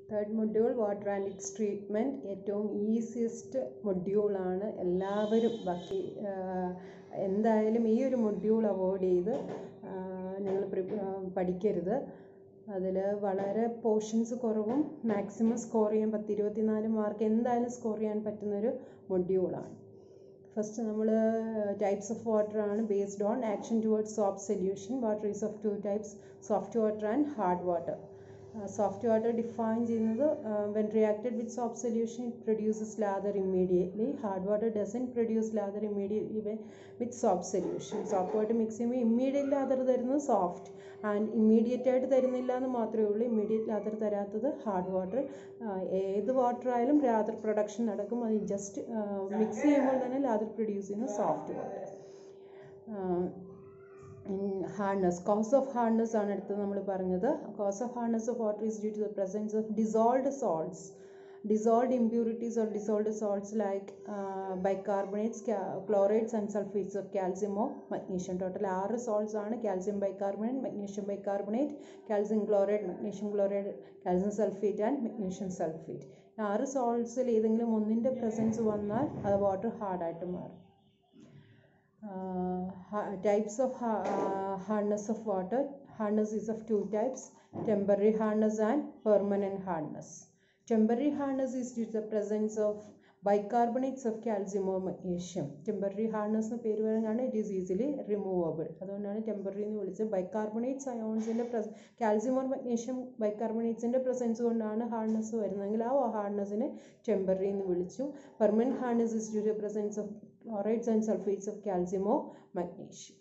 Third module water and treatment ഏറ്റവും easiest മൊഡ്യൂളാണ്. എല്ലാവരും ബാക്കി എന്തായാലും ഈ ഒരു മൊഡ്യൂൾ അവോയ്ഡ് ചെയ്ത് നിങ്ങൾ പഠിക്കരുത്. അതിൽ വളരെ പോർഷൻസ് കുറവും മാക്സിമം സ്കോർ ചെയ്യാൻ 10-24 മാർക്ക് എന്തായാലും സ്കോർ ചെയ്യാൻ പറ്റുന്നൊരു മൊഡ്യൂളാണ്. ഫസ്റ്റ് നമ്മൾ ടൈപ്സ് ഓഫ് വാട്ടർ ആണ് based on action towards soap solution. Water is of 2 types, soft water and hard water. Soft water define ചെയ്യുന്നത് when reacted with soap solution it produces lather immediately. Hard water doesn't produce lather immediately even with soap solution. Soap water mix ചെയ്യുമ്പോൾ immediate lather തരുന്നത് soft and immediate ആയിട്ട് തരുന്നില്ല എന്ന് മാത്രമേ ഉള്ളൂ. immediate lather തരാത്തത് hard water. ഏത് water ആയാലും lather പ്രൊഡക്ഷൻ നടക്കും. അത് ജസ്റ്റ് മിക്സ് ചെയ്യുമ്പോൾ തന്നെ lather പ്രൊഡ്യൂസ് ചെയ്യുന്ന soft water. Hardness, cause of hardness ആണ് അടുത്ത് നമ്മൾ പറഞ്ഞത്. Cause of hardness of water is due to the presence of dissolved salts, dissolved impurities or dissolved salts like bicarbonates, chlorides and sulfates of calcium or magnesium. Total 6 salts ആണ്: calcium bicarbonate, magnesium bicarbonate, calcium chloride, magnesium chloride, calcium sulfate and magnesium sulfate. 6 saltsൽ ഏതെങ്കിലും ഒന്നിൻ്റെ presence വന്നാൽ അത് water ഹാർഡായിട്ട് മാറും. Types of hardness of water. Hardness is of 2 types: temporary hardness and permanent hardness. Temporary hardness is due to the presence of bicarbonates of calcium or magnesium. Temporary hardness എന്ന് പേര് പറയുകയാണ്, it is easily removable. അതുകൊണ്ടാണ് temporary എന്ന് വിളിച്ചത്. Bicarbonates അയോൺസിൻ്റെ calcium or magnesium ബൈകാർബണേറ്റ്സിൻ്റെ presence കൊണ്ടാണ് hardness വരുന്നതെങ്കിൽ ആ ഹാർഡ്നെസ്സിനെ ടെമ്പററി എന്ന് വിളിച്ചു. Permanent hardness is due to the presence of chlorides and sulfates of calcium or magnesium.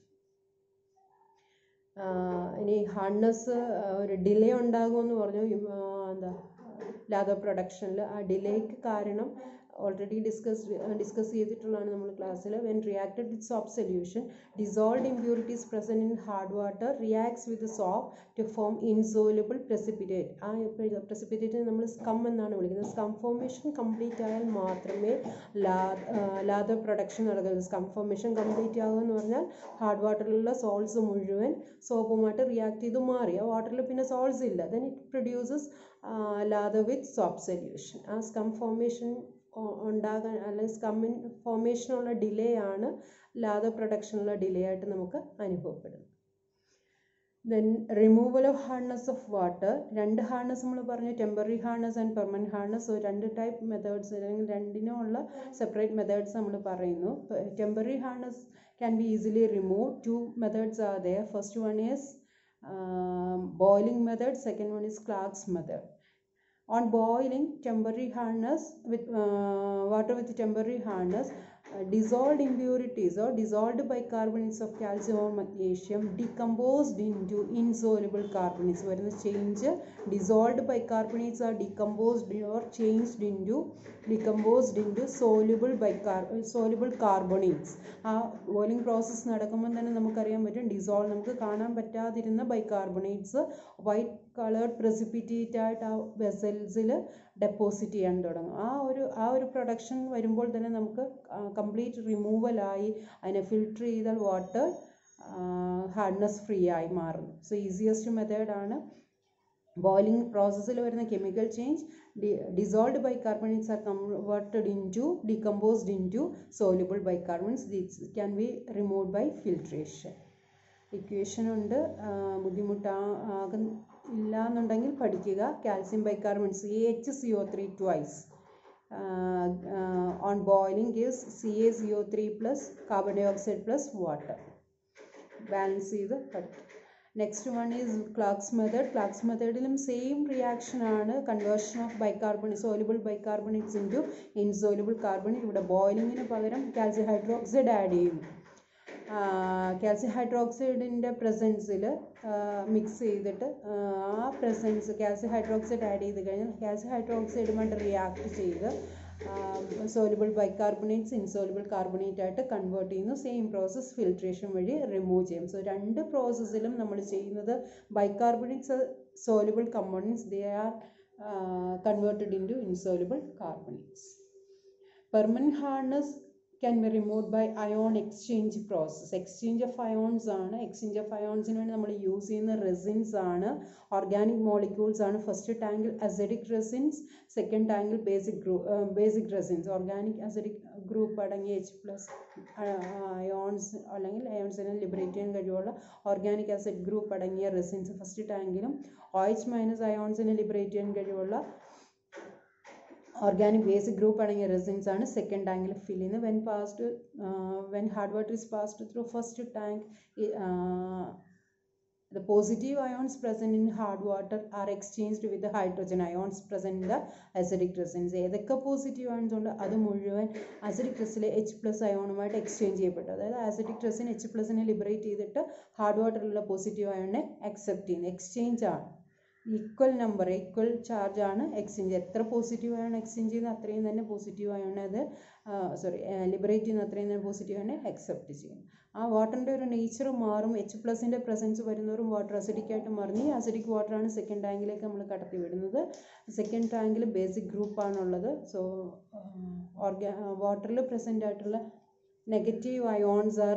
ഇനി ഹാർഡ്നെസ് ഒരു ഡിലേ ഉണ്ടാകുമെന്ന് പറഞ്ഞു. എന്താ ലാദർ പ്രൊഡക്ഷനിൽ ആ ഡിലേക്ക് കാരണം ഓൾറെഡി ഡിസ്കസ് ചെയ്തിട്ടുള്ളതാണ് നമ്മൾ ക്ലാസ്സിൽ. When reacted with soap solution dissolved impurities present in hard water reacts with soap to form insoluble precipitate. ആ പ്രസിപ്പിറ്റേറ്റിനെ നമ്മൾ സ്കം എന്നാണ് വിളിക്കുന്നത്. സ്കം ഫോർമേഷൻ കംപ്ലീറ്റ് ആയാൽ മാത്രമേ ലാദർ പ്രൊഡക്ഷൻ നടക്കുന്നത്. സ്കം ഫോർമേഷൻ കംപ്ലീറ്റ് ആകുക എന്ന് പറഞ്ഞാൽ ഹാർഡ് വാട്ടറിലുള്ള സോൾട്സ് മുഴുവൻ സോപ്പുമായിട്ട് റിയാക്ട് ചെയ്ത് മാറി ആ വാട്ടറിൽ പിന്നെ സോൾട്സ് ഇല്ല. Then it produces lather with soap solution. ആ സ്കം ഫോർമേഷൻ ഉണ്ടാകാൻ അല്ലെങ്കിൽ സ്കമ്മിൻ ഫോർമേഷനുള്ള ഡിലേ ആണ് ലാദർ പ്രൊഡക്ഷനുള്ള ഡിലേ ആയിട്ട് നമുക്ക് അനുഭവപ്പെടുന്നത്. Then removal of hardness of water. 2 hardness നമ്മൾ പറഞ്ഞു, temporary hardness and permanent hardness. 2 type methods അല്ലെങ്കിൽ രണ്ടിനുമുള്ള സെപ്പറേറ്റ് മെത്തേഡ്സ് നമ്മൾ പറയുന്നു. Temporary hardness can be easily removed. 2 methods are there. First one is boiling method, second one is Clark's method. On boiling, temporary hardness with water with temporary hardness, dissolved impurities or dissolved bicarbonates of calcium or magnesium decomposed into insoluble carbonates. വരുന്ന change dissolved bicarbonates are decomposed or changed into soluble carbonates. ആ boiling process നടക്കുമ്പോൾ തന്നെ നമുക്കറിയാൻ പറ്റും നമുക്ക് കാണാൻ പറ്റാതിരുന്ന bicarbonates white coloured precipitate ആയിട്ട് ആ വെസൽസിൽ ഡെപ്പോസിറ്റ് ചെയ്യാൻ തുടങ്ങും. ആ ഒരു പ്രൊഡക്ഷൻ വരുമ്പോൾ തന്നെ നമുക്ക് കംപ്ലീറ്റ് റിമൂവലായി അതിനെ ഫിൽട്ടർ ചെയ്താൽ വാട്ടർ ഹാർഡ്നെസ് ഫ്രീ ആയി മാറുന്നു. സോ ഈസിയസ്റ്റ് മെത്തേഡാണ്. ബോയിലിംഗ് പ്രോസസ്സിൽ വരുന്ന chemical change dissolved bicarbonates are decomposed into soluble bicarbonates. This can be removed by filtration. Equation ഉണ്ട്, ബുദ്ധിമുട്ടില്ല എന്നുണ്ടെങ്കിൽ പഠിക്കുക. Calcium bicarbonates HCO3 twice on boiling gives CaCO3 plus carbon dioxide plus water. Balance ചെയ്ത് പഠിക്കുക. Next one is Clark's method. Clark's മെത്തേഡിലും same reaction ആണ്, conversion of soluble bicarbonates into insoluble carbonate. ഇവിടെ ബോയിലിങ്ങിന് പകരം കാൽസ്യം ഹൈഡ്രോക്സൈഡ് ആഡ് ചെയ്യുന്നു. Calcium ഹൈഡ്രോക്സൈഡിൻ്റെ പ്രസൻസിൽ മിക്സ് ചെയ്തിട്ട് ആ കാൽസ്യം ഹൈഡ്രോക്സൈഡ് ആഡ് ചെയ്ത് കഴിഞ്ഞാൽ കാൽസ്യം ഹൈഡ്രോക്സൈഡുമായിട്ട് റിയാക്ട് ചെയ്ത് സോലുബിൾ ബൈകാർബണേറ്റ്സ് ഇൻസോലുബിൾ കാർബണേറ്റ് ആയിട്ട് കൺവേർട്ട് ചെയ്യുന്നു. സെയിം പ്രോസസ്സ് ഫിൽട്രേഷൻ വഴി റിമൂവ് ചെയ്യും. സോ 2 പ്രോസസ്സിലും നമ്മൾ ചെയ്യുന്നത് bicarbonates soluble components, they are converted into insoluble carbonates. Permanent hardness can be removed by ion exchange process. Exchange of ions ആണ്. Exchange of ions ന് വേണ്ടി നമ്മൾ യൂസ് ചെയ്യുന്ന റെസിൻസ് ആണ്, ഓർഗാനിക് മോളിക്യൂൾസ് ആണ്. ഫസ്റ്റ് ടാങ്കിൽ അസിഡിക് റെസിൻസ്, സെക്കൻഡ് ടാങ്കിൽ basic resins. Organic acidic group അടങ്ങിയ H+ അയോൺസ് അല്ലെങ്കിൽ അയോൺസിനെ ലിബറേറ്റ് ചെയ്യാൻ കഴിവുള്ള ഓർഗാനിക് ആസിഡ് ഗ്രൂപ്പ് അടങ്ങിയ റെസിൻസ് ഫസ്റ്റ് ടാങ്കിലും OH- അയോൺസിനെ ലിബറേറ്റ് ചെയ്യാൻ കഴിവുള്ള organic basic group അടങ്ങിയ resins ആണ് second tank ൽ fill ചെയ്യുന്നത്. When hard water is passed through first tank, the positive ions present in hard water are exchanged with the hydrogen ions present in the acidic resins. ഏതൊക്കെ positive ions ഉണ്ട് അത് മുഴുവൻ acidic resin H+ അയോണുമായിട്ട് exchange ചെയ്യപ്പെട്ടു. അതായത് acidic resin H+നെ liberate ചെയ്തിട്ട് hard വാട്ടറിലുള്ള പോസിറ്റീവ് അയോണിനെ അക്സെപ്റ്റ് ചെയ്യുന്നു. എക്സ്ചേഞ്ച് ആണ്, ഈക്വൽ നമ്പർ, ഈക്വൽ ചാർജ് ആണ് എക്സ്ചേഞ്ച്. എത്ര പോസിറ്റീവ് അയോൺ എക്സ്ചേഞ്ച് ചെയ്യുന്ന അത്രയും തന്നെ പോസിറ്റീവ് അയോണെ അത് ലിബറേറ്റ് ചെയ്യുന്ന അത്രയും തന്നെ പോസിറ്റീവ് അയോണെ അക്സെപ്റ്റ് ചെയ്യും. ആ വാട്ടറിൻ്റെ ഒരു നേച്ചർ മാറും. H+ൻ്റെ പ്രസൻസ് വരുന്നവരും വാട്ടർ അസിഡിക് ആയിട്ട് മാറുന്നു. ഈ അസിഡിക് വാട്ടറാണ് സെക്കൻഡ് ടാങ്കിലേക്ക് നമ്മൾ കടത്തി വിടുന്നത്. സെക്കൻഡ് ടാങ്കിൽ ബേസിക് ഗ്രൂപ്പാണുള്ളത്. സോ വാട്ടറിൽ പ്രസൻ്റ് ആയിട്ടുള്ള negative ions are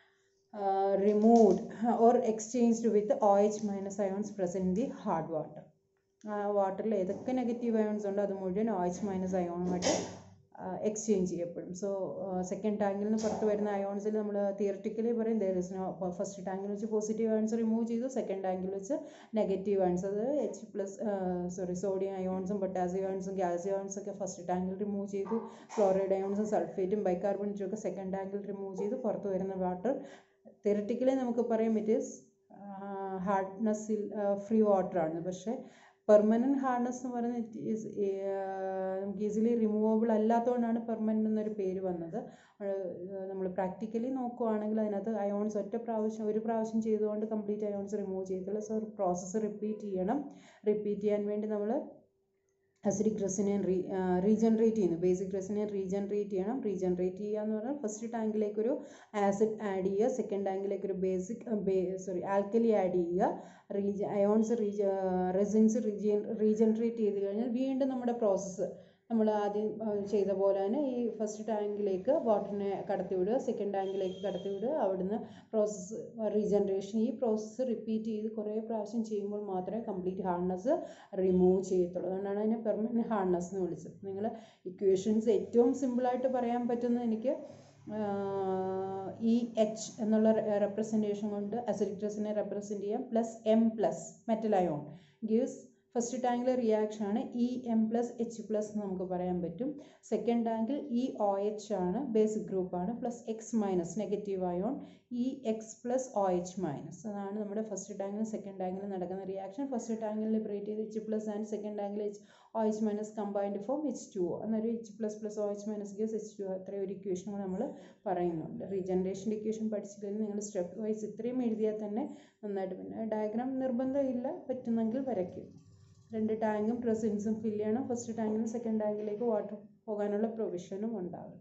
removed or exchanged with OH- ions present in the hard water. വാട്ടറിൽ ഏതൊക്കെ നെഗറ്റീവ് അയോൺസ് ഉണ്ടോ അത് മുഴുവൻ OH- അയോണുമായിട്ട് എക്സ്ചേഞ്ച് ചെയ്യപ്പെടും. സോ സെക്കൻഡ് ടാങ്കിൽ നിന്ന് പുറത്ത് വരുന്ന അയോൺസിൽ നമ്മൾ തിയററ്റിക്കലി പറയും ഫസ്റ്റ് ടാങ്കിൽ വെച്ച് പോസിറ്റീവ് അയോൺസ് റിമൂവ് ചെയ്തു, സെക്കൻഡ് ടാങ്കിൽ വെച്ച് നെഗറ്റീവ് അയോൺസ്, അത് സോഡിയം അയോൺസും പൊട്ടാസ്യം അയോൺസും കാൽസ്യം അയോൺസും ഒക്കെ ഫസ്റ്റ് ടാങ്കിൽ റിമൂവ് ചെയ്തു. ക്ലോറൈഡ് അയോൺസും സൾഫേറ്റും ബൈകാർബണേറ്റും ഒക്കെ സെക്കൻഡ് ടാങ്കിൽ റിമൂവ് ചെയ്തു. പുറത്ത് വരുന്ന വാട്ടർ തിയററ്റിക്കലി നമുക്ക് പറയാം ഇറ്റ് ഈസ് ഹാർഡ്നെസ്സിൽ ഫ്രീ വാട്ടർ ആണ്. പക്ഷേ പെർമനൻറ്റ് ഹാർഡ്നെസ് എന്ന് പറയുന്നത് നമുക്ക് ഈസിലി റിമൂവബിൾ അല്ലാത്തതുകൊണ്ടാണ് പെർമനൻ്റ് എന്നൊരു പേര് വന്നത്. നമ്മൾ പ്രാക്ടിക്കലി നോക്കുകയാണെങ്കിൽ അതിനകത്ത് അയോൺസ് ഒരു പ്രാവശ്യം ചെയ്തുകൊണ്ട് കംപ്ലീറ്റ് അയോൺസ് റിമൂവ് ചെയ്തില്ല. സോ പ്രോസസ്സ് റിപ്പീറ്റ് ചെയ്യണം. റിപ്പീറ്റ് ചെയ്യാൻ വേണ്ടി നമ്മൾ അസിഡിക് റെസിനെ റീജനറേറ്റ് ചെയ്യുന്നു. ബേസിക് റെസിനെ റീജനറേറ്റ് ചെയ്യണം. റീജനറേറ്റ് ചെയ്യുക എന്ന് പറഞ്ഞാൽ ഫസ്റ്റ് ടാങ്കിലേക്കൊരു ആസിഡ് ആഡ് ചെയ്യുക, സെക്കൻഡ് ടാങ്കിലേക്കൊരു ആൽക്കലി ആഡ് ചെയ്യുക. അയോൺസ് റെസിൻസ് റീജനറേറ്റ് ചെയ്ത് കഴിഞ്ഞാൽ വീണ്ടും നമ്മുടെ പ്രോസസ്സ് നമ്മൾ ആദ്യം ചെയ്ത പോലെ തന്നെ ഈ ഫസ്റ്റ് ടാങ്കിലേക്ക് വാട്ടറിനെ കടത്തിവിടുക, സെക്കൻഡ് ടാങ്കിലേക്ക് കടത്തിവിടുക, അവിടുന്ന് പ്രോസസ്സ് റീജനറേഷൻ. ഈ പ്രോസസ്സ് റിപ്പീറ്റ് ചെയ്ത് കുറേ പ്രാവശ്യം ചെയ്യുമ്പോൾ മാത്രമേ കംപ്ലീറ്റ് ഹാർഡ്നെസ് റിമൂവ് ചെയ്യത്തുള്ളൂ. അതുകൊണ്ടാണ് അതിനെ പെർമനൻറ്റ് ഹാർഡ്നെസ് എന്ന് വിളിച്ചത്. നിങ്ങൾ ഇക്വേഷൻസ് ഏറ്റവും സിമ്പിളായിട്ട് പറയാൻ പറ്റുന്നത് എനിക്ക് EH എന്നുള്ള റെപ്രസെൻറ്റേഷൻ കൊണ്ട് അസിഡിക് റെസിനെ റെപ്രസെൻറ്റ് ചെയ്യാം. +M+ metal ion gives first ടാങ്കിലെ റിയാക്ഷൻ ആണ് EM+H+ എന്ന് നമുക്ക് പറയാൻ പറ്റും. സെക്കൻഡ് ടാങ്കിൽ EOH ആണ്, ബേസിക് ഗ്രൂപ്പാണ്, +X- നെഗറ്റീവ് അയോൺ EX+OH-. അതാണ് നമ്മുടെ ഫസ്റ്റ് ടാങ്കിലും സെക്കൻഡ് ടാങ്കിലും നടക്കുന്ന റിയാക്ഷൻ. ഫസ്റ്റ് ടാങ്കിൽ ലിബറേറ്റ് ചെയ്ത് H+ ആൻഡ് സെക്കൻഡ് ടാങ്കിൽ OH- കമ്പൈൻഡ് ഫോം H2O എന്നൊരു H++OH- gives H2O. അത്രയും ഒരു ഇക്വേഷൻ നമ്മൾ പറയുന്നുണ്ട്. റീജനറേഷൻ്റെ ഇക്വേഷൻ പഠിച്ചില്ലെങ്കിൽ നിങ്ങൾ സ്റ്റെപ്പ് വൈസ് ഇത്രയും എഴുതിയാൽ തന്നെ നന്നായിട്ട്. പിന്നെ ഡയഗ്രാം നിർബന്ധമില്ല, പറ്റുന്നെങ്കിൽ വരയ്ക്കും. രണ്ട് ടാങ്കും റെസിൻസും ഫില്ല് ചെയ്യണം. ഫസ്റ്റ് ടാങ്കിൽ നിന്ന് സെക്കൻഡ് ടാങ്കിലേക്ക് വാട്ടർ പോകാനുള്ള പ്രൊവിഷനും ഉണ്ടാകും.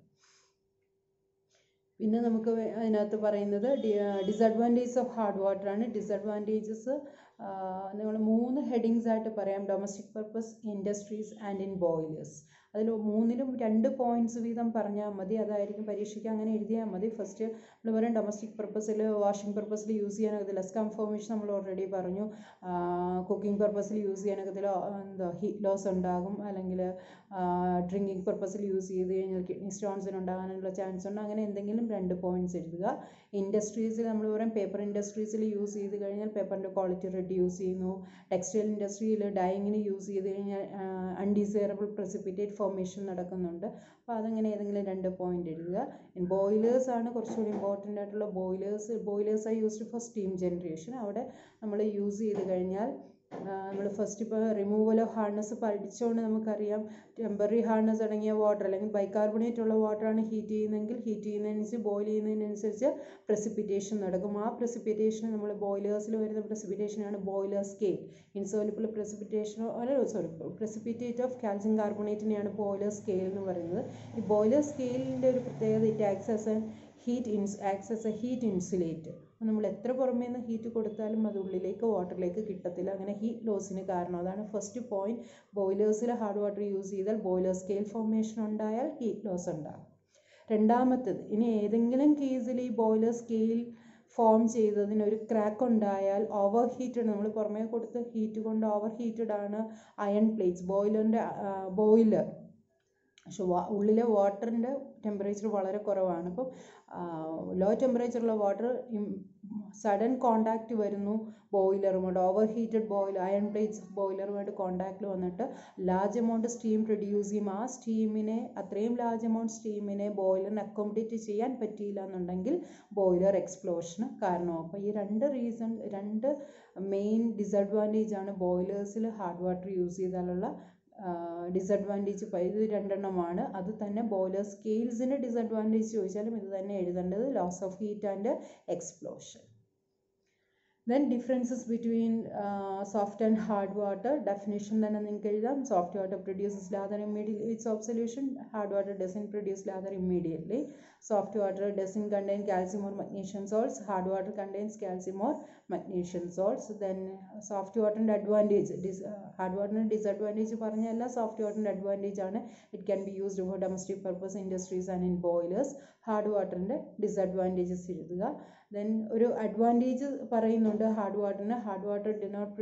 പിന്നെ നമുക്ക് അതിനകത്ത് പറയുന്നത് ഡിസഡ്വാൻറ്റേജസ് ഓഫ് ഹാർഡ് വാട്ടർ ആണ്. ഡിസഡ്വാൻറ്റേജസ് നിങ്ങൾ 3 ഹെഡിങ്സ് ആയിട്ട് പറയാം. Domestic purpose, industries and in boilers. അതിൽ 3ലും 2 പോയിന്റ്സ് വീതം പറഞ്ഞാൽ മതി. അതായിരിക്കും പരീക്ഷയ്ക്ക് അങ്ങനെ എഴുതിയാൽ മതി. ഫസ്റ്റ് നമ്മൾ പറയും ഡൊമസ്റ്റിക് പർപ്പസിൽ വാഷിംഗ് പർപ്പസിൽ യൂസ് ചെയ്യാനൊക്കത്തില്ല. സ്കം ഫോർമേഷൻ നമ്മൾ ഓൾറെഡി പറഞ്ഞു. കുക്കിംഗ് പർപ്പസിൽ യൂസ് ചെയ്യാനൊക്കത്തില്ല, ഹീറ്റ് ലോസ് ഉണ്ടാകും. അല്ലെങ്കിൽ ഡ്രിങ്കിങ് പർപ്പസിൽ യൂസ് ചെയ്ത് കഴിഞ്ഞാൽ കിഡ്നി സ്റ്റോൺസിന് ഉണ്ടാകാനുള്ള ചാൻസ് ഉണ്ട്. അങ്ങനെ എന്തെങ്കിലും 2 പോയിന്റ്സ് എഴുതുക. ഇൻഡസ്ട്രീസിൽ നമ്മൾ പറയും പേപ്പർ ഇൻഡസ്ട്രീസിൽ യൂസ് ചെയ്ത് കഴിഞ്ഞാൽ പേപ്പറിൻ്റെ ക്വാളിറ്റി റെഡ്യൂസ് ചെയ്യുന്നു. ടെക്സ്റ്റൈൽ ഇൻഡസ്ട്രിയിൽ ഡൈയിങ്ങിന് യൂസ് ചെയ്ത് കഴിഞ്ഞാൽ അൺഡിസൈറബിൾ പ്രസിപ്പിറ്റേറ്റ് ഫോർമേഷൻ നടക്കുന്നുണ്ട്. അപ്പോൾ അതങ്ങനെ ഏതെങ്കിലും 2 പോയിന്റ് എഴുതുക. ബോയിലേഴ്സ് ആണ് കുറച്ചുകൂടി ഇമ്പോർട്ടൻ്റ് ആയിട്ടുള്ള boilers are used for steam generation. അവിടെ നമ്മൾ യൂസ് ചെയ്ത് കഴിഞ്ഞാൽ നമ്മൾ ഫസ്റ്റ് ഇപ്പോൾ റിമൂവൽ ഓഫ് ഹാർഡ്നെസ് പഠിച്ചുകൊണ്ട് നമുക്കറിയാം ടെമ്പററി ഹാർഡ്നെസ് അടങ്ങിയ വാട്ടർ അല്ലെങ്കിൽ ബൈകാർബണേറ്റ് ഉള്ള വാട്ടറാണ് ഹീറ്റ് ചെയ്യുന്നതെങ്കിൽ ഹീറ്റ് ചെയ്യുന്നതിനനുസരിച്ച് ബോയിൽ ചെയ്യുന്നതിനനുസരിച്ച് പ്രസിപ്പിറ്റേഷൻ നടക്കും. ആ പ്രസിപ്പിറ്റേഷൻ നമ്മൾ ബോയിലേഴ്സിൽ വരുന്ന പ്രസിപ്പിറ്റേഷനാണ് ബോയിലർ സ്കെയിൽ. ഇൻസോലുബിൾ പ്രസിപ്പിറ്റേഷനോ പ്രസിപ്പിറ്റേറ്റ് ഓഫ് കാൽസ്യം കാർബണേറ്റിനെയാണ് ബോയിലർ സ്കെയിൽ എന്ന് പറയുന്നത്. ഈ ബോയിലർ സ്കെയിലിൻ്റെ ഒരു പ്രത്യേകത it acts as a heat insulator. നമ്മൾ എത്ര പുറമേ നിന്ന് ഹീറ്റ് കൊടുത്താലും അത് ഉള്ളിലേക്ക് വാട്ടറിലേക്ക് കിട്ടത്തില്ല. അങ്ങനെ ഹീറ്റ് ലോസിന് കാരണം. അതാണ് ഫസ്റ്റ് പോയിന്റ്. ബോയിലേഴ്സിൽ ഹാർഡ് വാട്ടർ യൂസ് ചെയ്താൽ ബോയിലർ സ്കെയിൽ ഫോർമേഷൻ ഉണ്ടായാൽ ഹീറ്റ് ലോസ് ഉണ്ടാകും. രണ്ടാമത്തേത്, ഇനി ഏതെങ്കിലും കേസിൽ ഈ ബോയിലർ സ്കെയിൽ ഫോം ചെയ്തതിന് ഒരു ക്രാക്ക് ഉണ്ടായാൽ ഓവർ ഹീറ്റഡ്, നമ്മൾ പുറമേ കൊടുത്ത ഹീറ്റ് കൊണ്ട് ഓവർ ഹീറ്റഡ് ആണ് അയൺ പ്ലേറ്റ്സ്, ബോയിലറിൻ്റെ ബോയിലർ. പക്ഷെ ഉള്ളിലെ വാട്ടറിൻ്റെ ടെമ്പറേച്ചർ വളരെ കുറവാണ്. അപ്പം ലോ ടെമ്പറേച്ചറുള്ള വാട്ടർ സഡൻ കോണ്ടാക്റ്റ് വരുന്നു ബോയിലറുമായിട്ട്, over heated boiler iron plates ബോയിലറുമായിട്ട് കോണ്ടാക്റ്റിൽ വന്നിട്ട് ലാർജ് എമൗണ്ട് സ്റ്റീം പ്രൊഡ്യൂസ് ചെയ്യും. ആ സ്റ്റീമിനെ, അത്രയും ലാർജ് എമൗണ്ട് സ്റ്റീമിനെ ബോയിലറിന് അക്കോമഡേറ്റ് ചെയ്യാൻ പറ്റിയില്ല എന്നുണ്ടെങ്കിൽ ബോയിലർ എക്സ്പ്ലോഷന് കാരണമാകും. അപ്പോൾ ഈ രണ്ട് മെയിൻ ഡിസഡ്വാൻറ്റേജ് ആണ് ബോയിലേഴ്സിൽ ഹാർഡ് വാട്ടർ യൂസ് ചെയ്താലുള്ള ഡിസഡ്വാൻറ്റേജ്. ഇത് രണ്ടെണ്ണമാണ്. അത് തന്നെ ബോയിലർ സ്കെയിൽസിൻ്റെ ഡിസഡ്വാൻറ്റേജ് ചോദിച്ചാലും ഇത് തന്നെ എഴുതേണ്ടത്, loss of heat and explosion. Then differences between soft and hard water. Definition തന്നെ നിങ്ങൾക്ക് എഴുതാം. Soft water produces lather immediately with soap solution. Hard water doesn't produce lather immediately. Soft water doesn't contain calcium or magnesium salts. Hard water contains calcium or magnesium salts. Then soft water advantage, hard water disadvantage പറഞ്ഞല്ല, soft water advantage ആണ്. It can be used for domestic purpose industries and in boilers. Hard വാട്ടറിൻ്റെ disadvantages എഴുതുക. Then ഒരു advantage പറയുന്നുണ്ട് hard വാട്ടറിന്. Hard water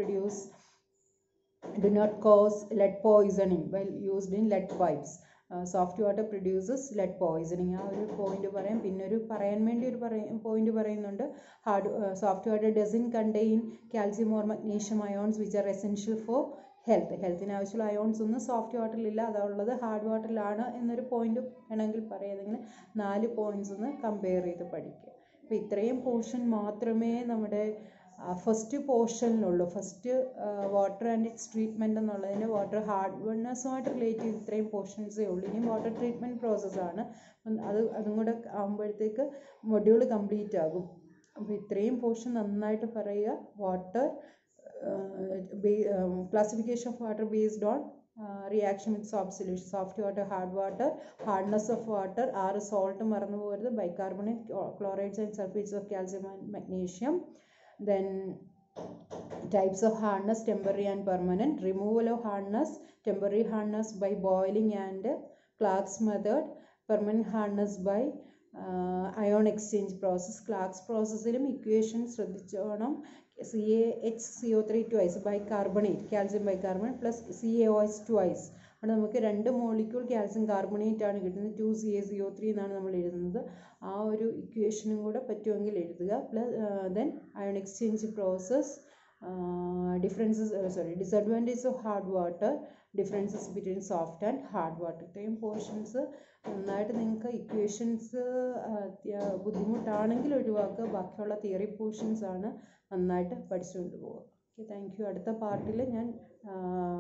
do not cause lead poisoning while used in lead pipes. Soft water produces lead poisoning. ആ ഒരു point പറയാം. പിന്നെ പറയാൻ വേണ്ടി ഒരു പോയിന്റ് പറയുന്നുണ്ട്, soft water doesn't contain calcium or magnesium ions which are essential for ഹെൽത്തിന് ആവശ്യമുള്ള അയോൺസ് ഒന്നും സോഫ്റ്റ് വാട്ടറിലില്ല, അതുള്ളത് ഹാർഡ് വാട്ടറിലാണ് എന്നൊരു പോയിന്റ് വേണമെങ്കിൽ പറയാം. അല്ലെങ്കിൽ 4 പോയിന്റ്സ് ഒന്ന് കമ്പയർ ചെയ്ത് പഠിക്കുക. അപ്പോൾ ഇത്രയും പോർഷൻ മാത്രമേ നമ്മുടെ ഫസ്റ്റ് പോർഷനിലുള്ളൂ. First water and its treatment എന്നുള്ളതിന് വാട്ടർ ഹാർഡ്നെസ്സുമായിട്ട് റിലേറ്റ് ചെയ്ത് ഇത്രയും പോർഷൻസേ ഉള്ളൂ. ഇനിയും വാട്ടർ ട്രീറ്റ്മെൻറ്റ് പ്രോസസ്സാണ്. അതും കൂടെ ആകുമ്പോഴത്തേക്ക് മൊഡ്യൂൾ കംപ്ലീറ്റ് ആകും. അപ്പോൾ ഇത്രയും പോർഷൻ നന്നായിട്ട് പറയുക. Water classification of water based on reaction with soap solution. Soft water, hard water, hardness of water, salt മറന്നു പോകരുത്, bicarbonate, chlorides and sulfates of calcium and magnesium. Then types of hardness, temporary and permanent. Removal of hardness, temporary hardness by boiling and Clark's method, permanent hardness by ion exchange process. Clark's processലും equation ശ്രദ്ധിച്ചോണം. CaHCO3 twice, bicarbonate, calcium bicarbonate plus CaOH twice. അവിടെ നമുക്ക് 2 molecule calcium carbonate ആണ് കിട്ടുന്നത്. 2CaCO3 എന്നാണ് നമ്മൾ എഴുതുന്നത്. ആ ഒരു ഇക്വേഷനും കൂടെ പറ്റുമെങ്കിൽ എഴുതുക. Then ion exchange process, disadvantage of hard water, differences between soft and hard water. ഇത്രയും പോർഷൻസ് നന്നായിട്ട് നിങ്ങൾക്ക് ഇക്വേഷൻസ് ബുദ്ധിമുട്ടാണെങ്കിൽ ഒഴിവാക്കുക. ബാക്കിയുള്ള തിയറി പോർഷൻസ് ആണ് നന്നായിട്ട് പഠിച്ചുകൊണ്ട് പോകുക. Okay, thank you. അടുത്ത പാർട്ടിൽ ഞാൻ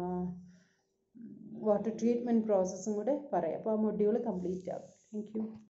വാട്ടർ ട്രീറ്റ്മെൻറ്റ് പ്രോസസ്സും കൂടെ പറയാം. അപ്പോൾ ആ മൊഡ്യൂൾ കംപ്ലീറ്റ് ആകും. Thank U.